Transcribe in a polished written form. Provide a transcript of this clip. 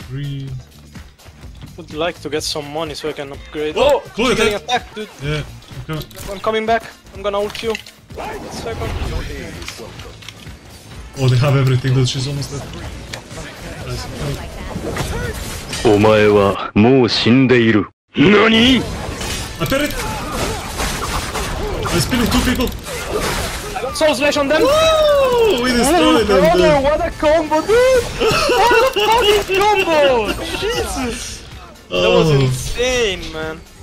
3. Would like to get some money so I can upgrade. Oh, He's cool getting attack. attacked, dude. Yeah, okay. I'm coming back. I'm gonna ult you. Second. Oh, they have everything, dude. She's almost dead. Nice. お前はもう死んでいる。何？ A turret! I'm spinning 2 people! I got soul slash on them. Woo! We destroyed them, Brother, dude! what a combo, dude! What a fucking combo! Jesus! That was Oh. insane, man.